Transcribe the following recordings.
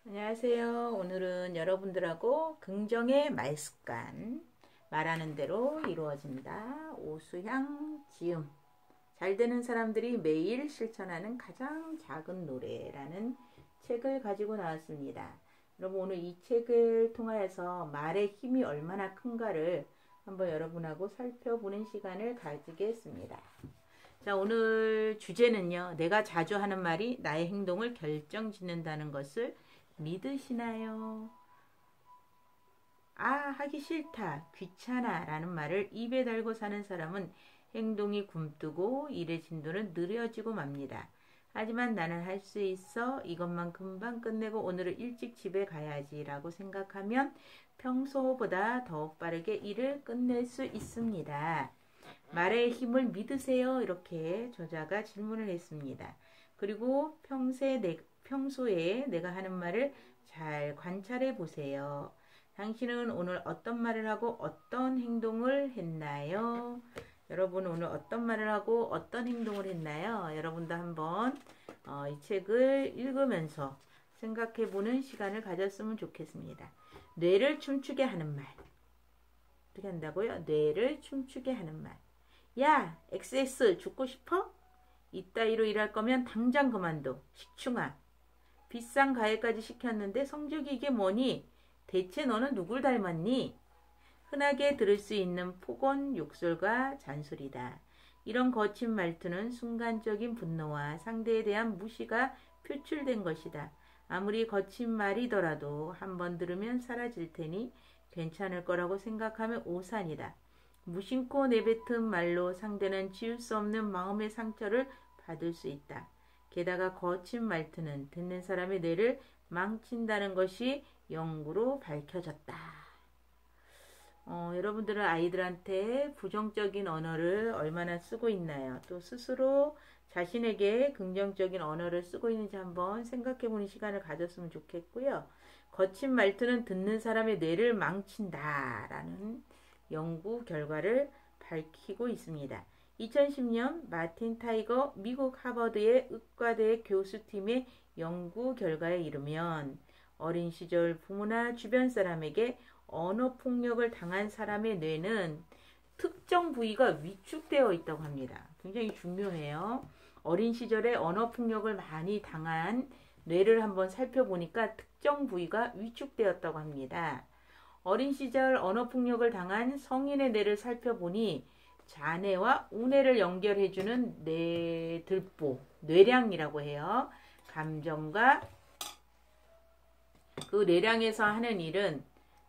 안녕하세요. 오늘은 여러분들하고 긍정의 말습관, 말하는 대로 이루어진다. 오수향 지음. 잘 되는 사람들이 매일 실천하는 가장 작은 노래라는 책을 가지고 나왔습니다. 여러분, 오늘 이 책을 통하여서 말의 힘이 얼마나 큰가를 한번 여러분하고 살펴보는 시간을 가지겠습니다. 자, 오늘 주제는요. 내가 자주 하는 말이 나의 행동을 결정짓는다는 것을 믿으시나요? 아, 하기 싫다, 귀찮아 라는 말을 입에 달고 사는 사람은 행동이 굼뜨고 일의 진도는 느려지고 맙니다. 하지만 나는 할 수 있어, 이것만 금방 끝내고 오늘은 일찍 집에 가야지 라고 생각하면 평소보다 더 빠르게 일을 끝낼 수 있습니다. 말의 힘을 믿으세요? 이렇게 저자가 질문을 했습니다. 그리고 평소에 내가 하는 말을 잘 관찰해 보세요. 당신은 오늘 어떤 말을 하고 어떤 행동을 했나요? 여러분 오늘 어떤 말을 하고 어떤 행동을 했나요? 여러분도 한번 이 책을 읽으면서 생각해 보는 시간을 가졌으면 좋겠습니다. 뇌를 춤추게 하는 말. 어떻게 한다고요? 뇌를 춤추게 하는 말. 야, XS 죽고 싶어? 이따위로 일할 거면 당장 그만둬. 식충아. 비싼 과외까지 시켰는데 성적이 이게 뭐니? 대체 너는 누굴 닮았니? 흔하게 들을 수 있는 폭언, 욕설과 잔소리다. 이런 거친 말투는 순간적인 분노와 상대에 대한 무시가 표출된 것이다. 아무리 거친 말이더라도 한번 들으면 사라질 테니 괜찮을 거라고 생각하면 오산이다. 무심코 내뱉은 말로 상대는 지울 수 없는 마음의 상처를 받을 수 있다. 게다가 거친 말투는 듣는 사람의 뇌를 망친다는 것이 연구로 밝혀졌다. 여러분들은 아이들한테 부정적인 언어를 얼마나 쓰고 있나요? 또 스스로 자신에게 긍정적인 언어를 쓰고 있는지 한번 생각해 보는 시간을 가졌으면 좋겠고요. 거친 말투는 듣는 사람의 뇌를 망친다라는 연구 결과를 밝히고 있습니다. 2010년 마틴 타이거 미국 하버드의 의과대 교수팀의 연구 결과에 이르면 어린 시절 부모나 주변 사람에게 언어 폭력을 당한 사람의 뇌는 특정 부위가 위축되어 있다고 합니다. 굉장히 중요해요. 어린 시절에 언어 폭력을 많이 당한 뇌를 한번 살펴보니까 특정 부위가 위축되었다고 합니다. 어린 시절 언어 폭력을 당한 성인의 뇌를 살펴보니 자뇌와 우뇌를 연결해주는 뇌들보, 뇌량이라고 해요. 감정과 그 뇌량에서 하는 일은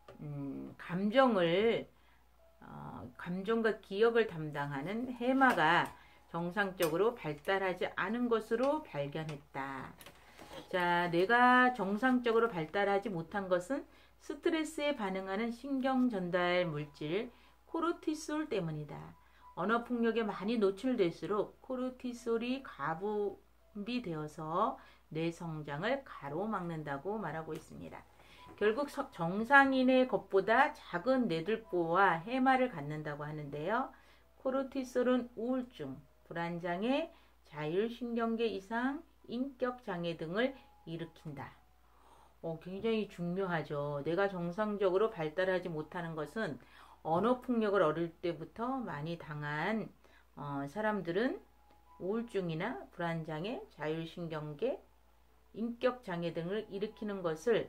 감정과 기억을 담당하는 해마가 정상적으로 발달하지 않은 것으로 발견했다. 자, 뇌가 정상적으로 발달하지 못한 것은 스트레스에 반응하는 신경 전달 물질 코르티솔 때문이다. 언어 폭력에 많이 노출될수록 코르티솔이 가분비 되어서 뇌 성장을 가로막는다고 말하고 있습니다. 결국 정상인의 것보다 작은 뇌들보와 해마를 갖는다고 하는데요. 코르티솔은 우울증, 불안장애, 자율신경계 이상, 인격장애 등을 일으킨다. 굉장히 중요하죠. 뇌가 정상적으로 발달하지 못하는 것은 언어폭력을 어릴 때부터 많이 당한 사람들은 우울증이나 불안장애, 자율신경계, 인격장애 등을 일으키는 것을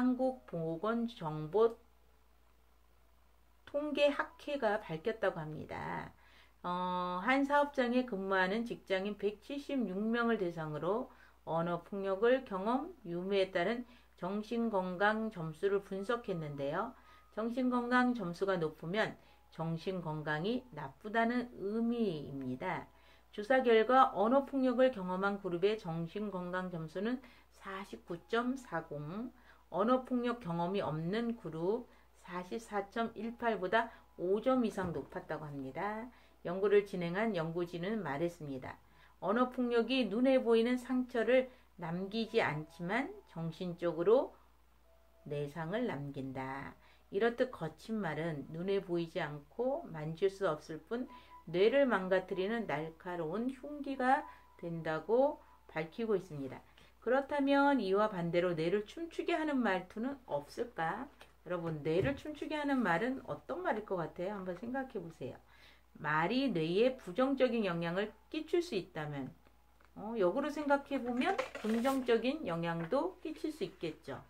한국보건정보통계학회가 밝혔다고 합니다. 한 사업장에 근무하는 직장인 176명을 대상으로 언어폭력을 경험, 유무에 따른 정신건강 점수를 분석했는데요. 정신건강 점수가 높으면 정신건강이 나쁘다는 의미입니다. 조사 결과 언어폭력을 경험한 그룹의 정신건강 점수는 49.40, 언어폭력 경험이 없는 그룹 44.18보다 5점 이상 높았다고 합니다. 연구를 진행한 연구진은 말했습니다. 언어폭력이 눈에 보이는 상처를 남기지 않지만 정신적으로 내상을 남긴다. 이렇듯 거친 말은 눈에 보이지 않고 만질 수 없을 뿐 뇌를 망가뜨리는 날카로운 흉기가 된다고 밝히고 있습니다. 그렇다면 이와 반대로 뇌를 춤추게 하는 말투는 없을까? 여러분, 뇌를 춤추게 하는 말은 어떤 말일 것 같아요? 한번 생각해 보세요. 말이 뇌에 부정적인 영향을 끼칠 수 있다면, 역으로 생각해 보면 긍정적인 영향도 끼칠 수 있겠죠.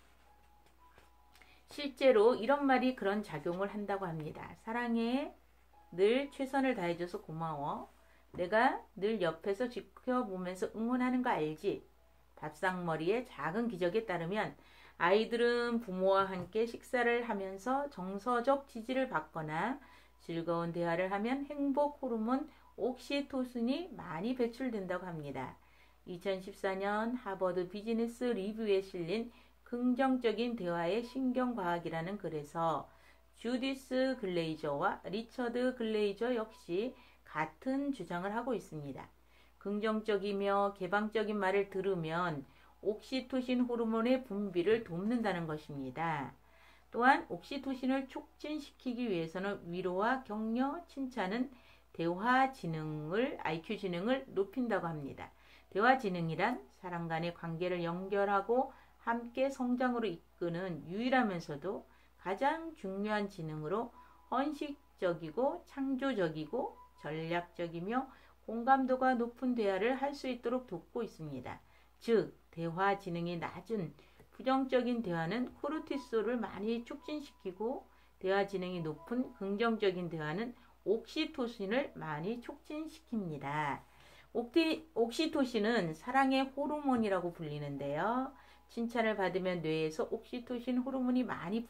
실제로 이런 말이 그런 작용을 한다고 합니다. 사랑해. 늘 최선을 다해줘서 고마워. 내가 늘 옆에서 지켜보면서 응원하는 거 알지? 밥상머리의 작은 기적에 따르면 아이들은 부모와 함께 식사를 하면서 정서적 지지를 받거나 즐거운 대화를 하면 행복 호르몬 옥시토신이 많이 배출된다고 합니다. 2014년 하버드 비즈니스 리뷰에 실린 긍정적인 대화의 신경과학이라는 글에서 주디스 글레이저와 리처드 글레이저 역시 같은 주장을 하고 있습니다. 긍정적이며 개방적인 말을 들으면 옥시토신 호르몬의 분비를 돕는다는 것입니다. 또한 옥시토신을 촉진시키기 위해서는 위로와 격려, 칭찬은 대화 지능을, IQ 지능을 높인다고 합니다. 대화 지능이란 사람 간의 관계를 연결하고 함께 성장으로 이끄는 유일하면서도 가장 중요한 지능으로 헌식적이고 창조적이고 전략적이며 공감도가 높은 대화를 할 수 있도록 돕고 있습니다. 즉, 대화 지능이 낮은 부정적인 대화는 코르티솔을 많이 촉진시키고 대화 지능이 높은 긍정적인 대화는 옥시토신을 많이 촉진시킵니다. 옥시토신은 사랑의 호르몬이라고 불리는데요. 칭찬을 받으면 뇌에서 옥시토신 호르몬이 많이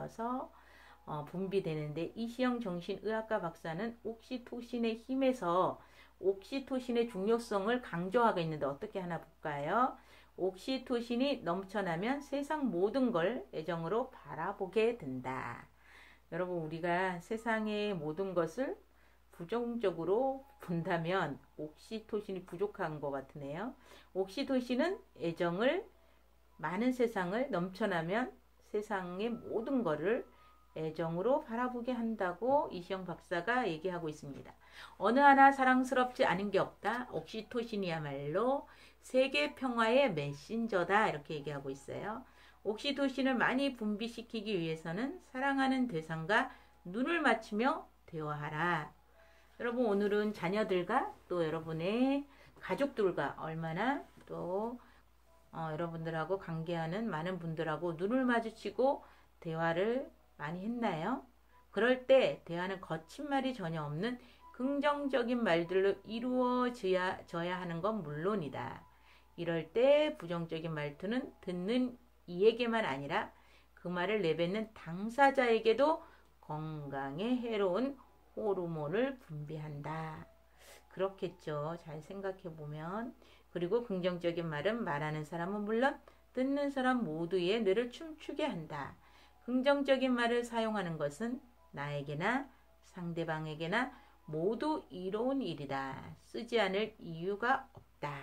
분비되는데 이시영 정신의학과 박사는 옥시토신의 힘에서 옥시토신의 중요성을 강조하고 있는데 어떻게 하나 볼까요? 옥시토신이 넘쳐나면 세상 모든 걸 애정으로 바라보게 된다. 여러분, 우리가 세상의 모든 것을 부정적으로 본다면 옥시토신이 부족한 것 같으네요. 옥시토신은 애정을 많은 세상을 넘쳐나면 세상의 모든 것을 애정으로 바라보게 한다고 이시영 박사가 얘기하고 있습니다. 어느 하나 사랑스럽지 않은 게 없다. 옥시토신이야말로 세계 평화의 메신저다. 이렇게 얘기하고 있어요. 옥시토신을 많이 분비시키기 위해서는 사랑하는 대상과 눈을 맞추며 대화하라. 여러분, 오늘은 자녀들과 또 여러분의 가족들과 얼마나 또 여러분들하고 관계하는 많은 분들하고 눈을 마주치고 대화를 많이 했나요? 그럴 때 대화는 거친 말이 전혀 없는 긍정적인 말들로 이루어져야 하는 건 물론이다. 이럴 때 부정적인 말투는 듣는 이에게만 아니라 그 말을 내뱉는 당사자에게도 건강에 해로운 호르몬을 분비한다. 그렇겠죠. 잘 생각해 보면. 그리고 긍정적인 말은 말하는 사람은 물론 듣는 사람 모두의 뇌를 춤추게 한다. 긍정적인 말을 사용하는 것은 나에게나 상대방에게나 모두 이로운 일이다. 쓰지 않을 이유가 없다.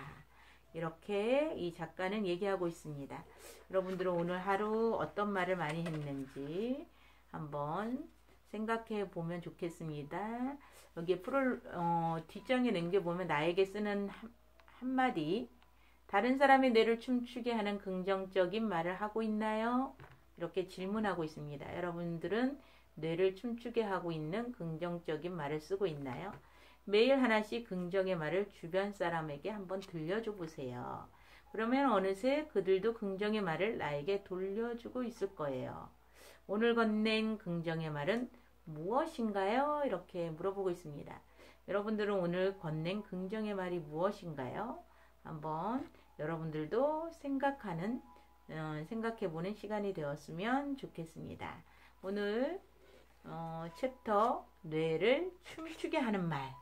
이렇게 이 작가는 얘기하고 있습니다. 여러분들은 오늘 하루 어떤 말을 많이 했는지 한번 생각해 보면 좋겠습니다. 여기에 뒷장에 남겨보면 나에게 쓰는 한마디, 다른 사람의 뇌를 춤추게 하는 긍정적인 말을 하고 있나요? 이렇게 질문하고 있습니다. 여러분들은 뇌를 춤추게 하고 있는 긍정적인 말을 쓰고 있나요? 매일 하나씩 긍정의 말을 주변 사람에게 한번 들려줘 보세요. 그러면 어느새 그들도 긍정의 말을 나에게 돌려주고 있을 거예요. 오늘 건넨 긍정의 말은 무엇인가요? 이렇게 물어보고 있습니다. 여러분들은 오늘 건넨 긍정의 말이 무엇인가요? 한번 여러분들도 생각해보는 시간이 되었으면 좋겠습니다. 오늘 챕터 뇌를 춤추게 하는 말.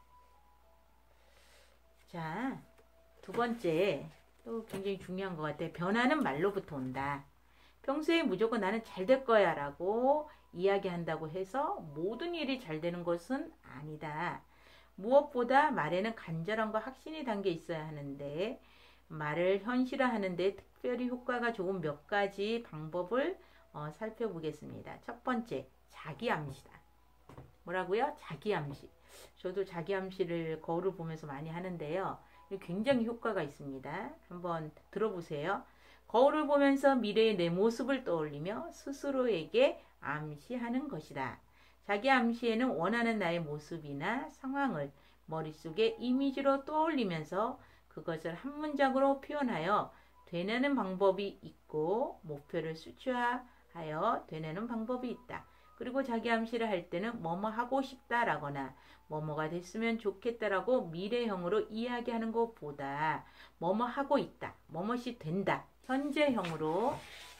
자, 두 번째 또 굉장히 중요한 것 같아요. 변화는 말로부터 온다. 평소에 무조건 나는 잘 될 거야 라고 이야기한다고 해서 모든 일이 잘 되는 것은 아니다. 무엇보다 말에는 간절함과 확신이 담겨 있어야 하는데 말을 현실화하는 데 특별히 효과가 좋은 몇 가지 방법을 살펴보겠습니다. 첫 번째, 자기암시다. 뭐라고요? 자기암시. 저도 자기암시를 거울을 보면서 많이 하는데요. 굉장히 효과가 있습니다. 한번 들어보세요. 거울을 보면서 미래의 내 모습을 떠올리며 스스로에게 암시하는 것이다. 자기 암시에는 원하는 나의 모습이나 상황을 머릿속에 이미지로 떠올리면서 그것을 한 문장으로 표현하여 되뇌는 방법이 있고 목표를 수치화하여 되뇌는 방법이 있다. 그리고 자기 암시를 할 때는 뭐뭐 하고 싶다라거나 뭐뭐가 됐으면 좋겠다라고 미래형으로 이야기하는 것보다 뭐뭐 하고 있다, 뭐뭐이 된다, 현재형으로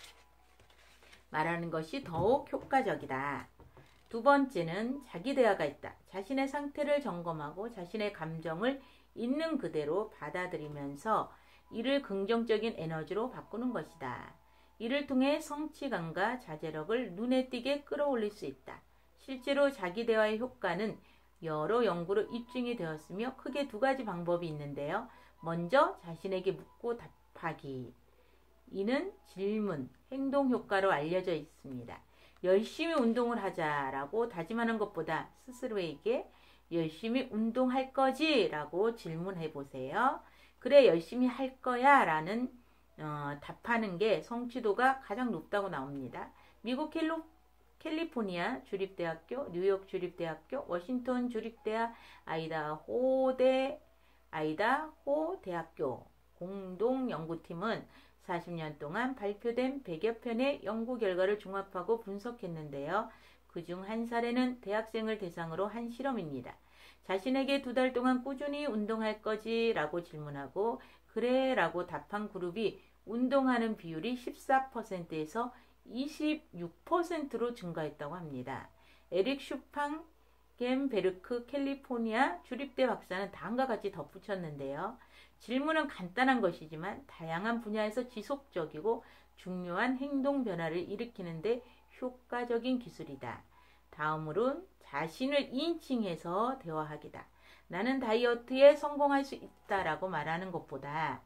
말하는 것이 더욱 효과적이다. 두 번째는 자기 대화가 있다. 자신의 상태를 점검하고 자신의 감정을 있는 그대로 받아들이면서 이를 긍정적인 에너지로 바꾸는 것이다. 이를 통해 성취감과 자제력을 눈에 띄게 끌어올릴 수 있다. 실제로 자기 대화의 효과는 여러 연구로 입증이 되었으며 크게 두 가지 방법이 있는데요. 먼저 자신에게 묻고 답하기. 이는 질문, 행동 효과로 알려져 있습니다. 열심히 운동을 하자라고 다짐하는 것보다 스스로에게 열심히 운동할 거지? 라고 질문해 보세요. 그래, 열심히 할 거야 라는 답하는 게 성취도가 가장 높다고 나옵니다. 미국 캘리포니아 주립대학교, 뉴욕 주립대학교, 워싱턴 주립대학, 아이다호 대학교 공동 연구팀은 40년 동안 발표된 100여 편의 연구 결과를 종합하고 분석했는데요. 그중 한 사례는 대학생을 대상으로 한 실험입니다. 자신에게 2달 동안 꾸준히 운동할 거지? 라고 질문하고 그래 라고 답한 그룹이 운동하는 비율이 14%에서 26%로 증가했다고 합니다. 에릭 슈팡겐베르크 캘리포니아 주립대 박사는 다음과 같이 덧붙였는데요. 질문은 간단한 것이지만 다양한 분야에서 지속적이고 중요한 행동 변화를 일으키는 데 효과적인 기술이다. 다음으로는 자신을 인칭해서 대화하기다. 나는 다이어트에 성공할 수 있다라고 말하는 것보다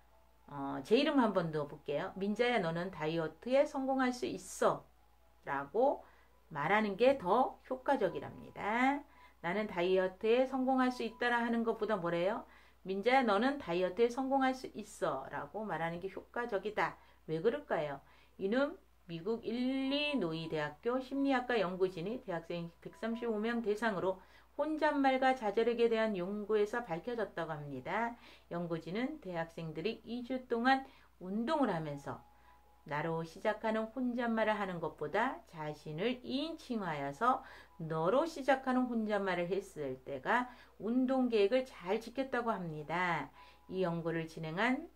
제 이름 한번 넣어볼게요. 민자야, 너는 다이어트에 성공할 수 있어 라고 말하는 게 더 효과적이랍니다. 나는 다이어트에 성공할 수 있다라 하는 것보다 뭐래요? 민자야, 너는 다이어트에 성공할 수 있어 라고 말하는 게 효과적이다. 왜 그럴까요? 이는 미국 일리노이 대학교 심리학과 연구진이 대학생 135명 대상으로 혼잣말과 자제력에 대한 연구에서 밝혀졌다고 합니다. 연구진은 대학생들이 2주 동안 운동을 하면서 나로 시작하는 혼잣말을 하는 것보다 자신을 2인칭하여서 너로 시작하는 혼잣말을 했을 때가 운동 계획을 잘 지켰다고 합니다. 이 연구를 진행한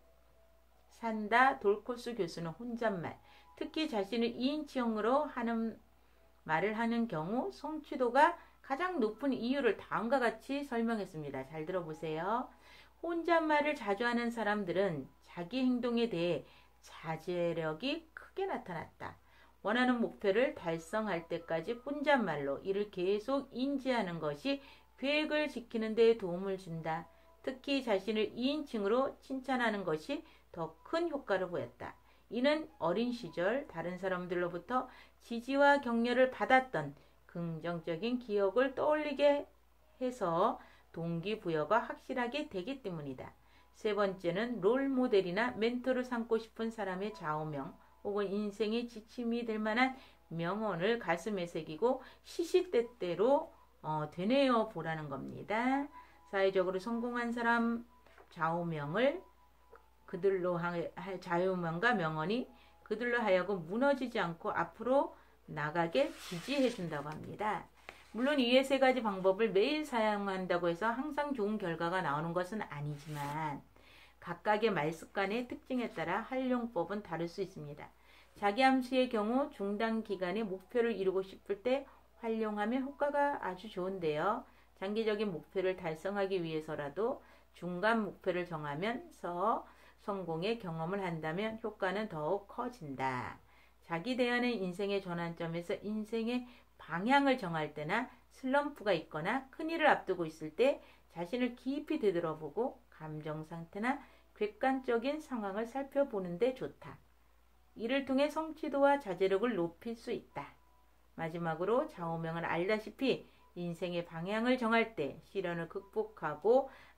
산다 돌코스 교수는 혼잣말, 특히 자신을 2인칭으로 하는 말을 하는 경우 성취도가 가장 높은 이유를 다음과 같이 설명했습니다. 잘 들어보세요. 혼잣말을 자주 하는 사람들은 자기 행동에 대해 자제력이 크게 나타났다. 원하는 목표를 달성할 때까지 혼잣말로 이를 계속 인지하는 것이 계획을 지키는 데 도움을 준다. 특히 자신을 2인칭으로 칭찬하는 것이 더 큰 효과를 보였다. 이는 어린 시절 다른 사람들로부터 지지와 격려를 받았던 긍정적인 기억을 떠올리게 해서 동기부여가 확실하게 되기 때문이다. 세 번째는 롤 모델이나 멘토를 삼고 싶은 사람의 좌우명 혹은 인생의 지침이 될 만한 명언을 가슴에 새기고 시시때때로 되뇌어 보라는 겁니다. 사회적으로 성공한 사람 좌우명을 그들로 좌우명과 명언이 그들로 하여금 무너지지 않고 앞으로 나가게 지지해 준다고 합니다. 물론 이에 세 가지 방법을 매일 사용한다고 해서 항상 좋은 결과가 나오는 것은 아니지만 각각의 말 습관의 특징에 따라 활용법은 다를 수 있습니다. 자기 암시의 경우 중단 기간에 목표를 이루고 싶을 때 활용하면 효과가 아주 좋은데요. 장기적인 목표를 달성하기 위해서라도 중간 목표를 정하면서 성공의 경험을 한다면 효과는 더욱 커진다. 자기 대화는 인생의 전환점에서 인생의 방향을 정할 때나 슬럼프가 있거나 큰일을 앞두고 있을 때 자신을 깊이 되돌아보고 감정 상태나 객관적인 상황을 살펴보는 데 좋다. 이를 통해 성취도와 자제력을 높일 수 있다. 마지막으로 좌우명은 알다시피 인생의 방향을 정할 때 시련을 극복하고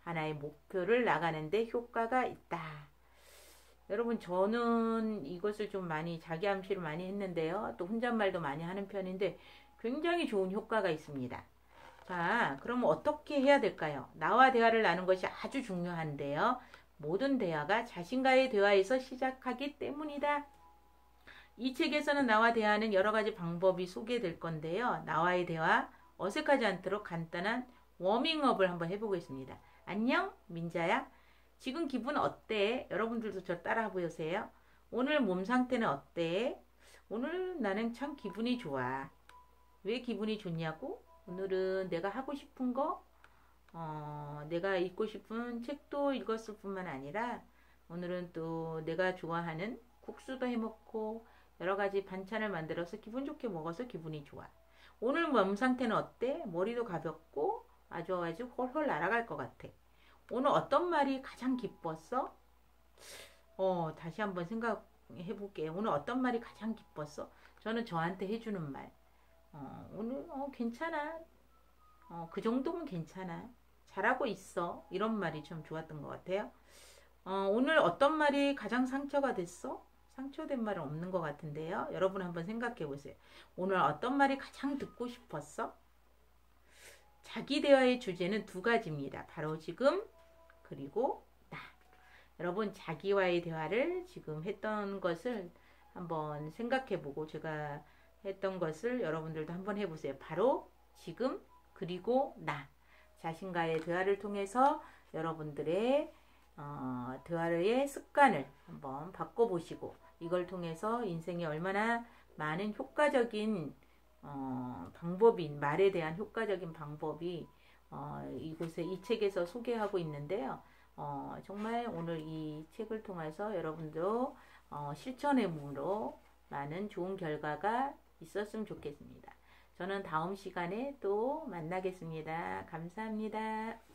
하나의 목표를 나가는데 효과가 있다. 여러분, 저는 이것을 좀 많이 자기 암시를 많이 했는데요. 또 혼잣말도 많이 하는 편인데 굉장히 좋은 효과가 있습니다. 자, 그럼 어떻게 해야 될까요? 나와 대화를 나눈 것이 아주 중요한데요. 모든 대화가 자신과의 대화에서 시작하기 때문이다. 이 책에서는 나와 대화하는 여러 가지 방법이 소개될 건데요. 나와의 대화, 어색하지 않도록 간단한 워밍업을 한번 해보겠습니다. 안녕, 민자야. 지금 기분 어때? 여러분들도 저 따라 보세요. 오늘 몸 상태는 어때? 오늘 나는 참 기분이 좋아. 왜 기분이 좋냐고? 오늘은 내가 하고 싶은 거, 내가 읽고 싶은 책도 읽었을 뿐만 아니라 오늘은 또 내가 좋아하는 국수도 해먹고 여러 가지 반찬을 만들어서 기분 좋게 먹어서 기분이 좋아. 오늘 몸 상태는 어때? 머리도 가볍고 아주 홀홀 날아갈 것 같아. 오늘 어떤 말이 가장 기뻤어? 다시 한번 생각해 볼게요. 오늘 어떤 말이 가장 기뻤어? 저는 저한테 해주는 말. 오늘 괜찮아. 그 정도면 괜찮아. 잘하고 있어. 이런 말이 좀 좋았던 것 같아요. 오늘 어떤 말이 가장 상처가 됐어? 상처된 말은 없는 것 같은데요. 여러분 한번 생각해 보세요. 오늘 어떤 말이 가장 듣고 싶었어? 자기 대화의 주제는 두 가지입니다. 바로 지금 그리고 나. 여러분 자기와의 대화를 지금 했던 것을 한번 생각해 보고 제가 했던 것을 여러분들도 한번 해보세요. 바로 지금 그리고 나. 자신과의 대화를 통해서 여러분들의 대화의 습관을 한번 바꿔보시고 이걸 통해서 인생에 얼마나 많은 효과적인 방법인 말에 대한 효과적인 방법이 이곳에 이 책에서 소개하고 있는데요. 정말 오늘 이 책을 통해서 여러분도 실천해봄으로 많은 좋은 결과가 있었으면 좋겠습니다. 저는 다음 시간에 또 만나겠습니다. 감사합니다.